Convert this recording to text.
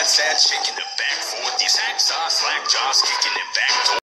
sad, shaking the back for these hacks are slack jaws, kicking it back.